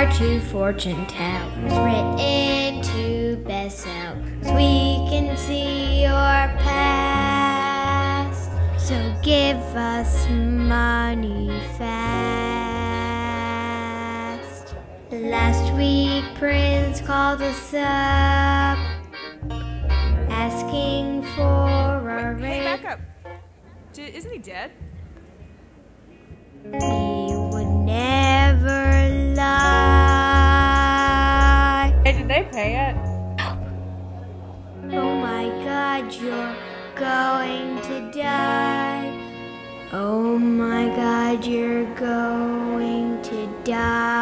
our two fortune tellers, written to bestsell, so we can see your past. So give us money fast. Last week Prince called us up, asking for a raise. Hey, back up. Isn't he dead? He would never lie. Hey, did they pay it? Oh my God, you're going to die. Oh my God, you're going to die.